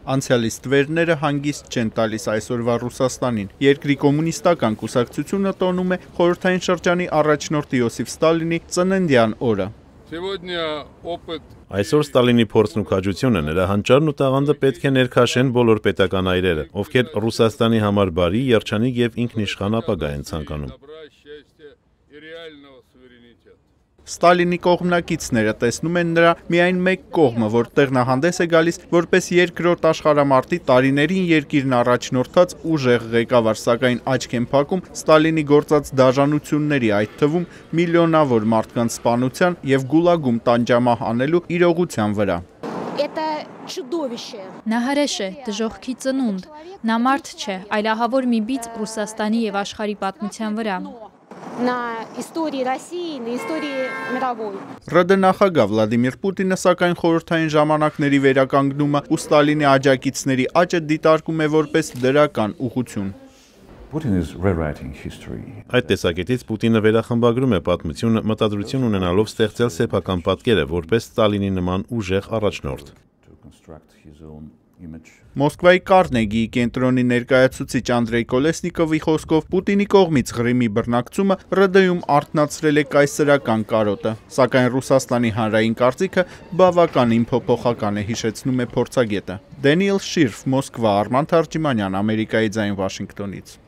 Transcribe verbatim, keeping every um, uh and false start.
Անցյալի ստվերները հանգիստ չեն տալիս այսօրվա Ռուսաստանին։ Երկրի կոմունիստական կուսակցությունը տոնում է խորհրդային շրջանի առաջնորդ Յոսիֆ Ստալինի ծննդյան օրը։ Այսօր Ստալինի փորձն ու քաջությունը, նրա հանճարն ու տաղանդը պետք է ներքաշեն բոլոր պետական այրերը, ովքեր Ռուսաստանի համար բարի, երջանիկ եւ ինքնիշխան ապագա են ցանկանում։ Ստալինի կողմնակիցները տեսնում են նրա միայն մեկ կողմը, որտեղ նա հանդես է գալիս որպես երկրորդ աշխարհամարտի տարիներին երկիրն առաջնորդած ուժեղ ղեկավար, սակայն աչք են փակում Ստալինի գործած դաժանությունների, այդ թվում միլիոնավոր մարդկանց սպանության եւ գուլագում տանջամահ անելու իրողության վրա։ Նա հրեշ է, դժոխքի ծնունդ, նա մարդ չէ, այլ ահավոր մի բիծ Ռուսաստանի եւ աշխարհի պատմության վրա։ На истории России, на истории мировой. ՌԴ նախագահ Վլադիմիր Պուտինը սակայն խորհրդային ժամանակների վերականգնումը ու Ստալինի աջակիցների աճը դիտարկում է որպես դրական ուղղություն։ Այդ տեսակետից Պուտինը վերախմբագրում է պատմությունը, մտադրություն ունենալով ստեղծել սեփական պատկերը որպես Ստալինի նման ուժեղ առաջնորդ։ Մոսկվայի Կարնեգիի կենտրոնի ներկայացուցիչ Անդրեյ Կոլեսնիկովի խոսքով Պուտինի կողմից Ղրիմի բռնակցումը ՌԴ-ում արթնացրել է կայսրական կարոտը, սակայն Ռուսաստանի հանրային կարծիքը բավականին փոփոխական է, հիշեցնում է փորձագետը։ Դենիել Շիրֆ, Մոսկվա, Արման Թարջիմանյան, Ամերիկայի ձայն, Վաշինգտոնից։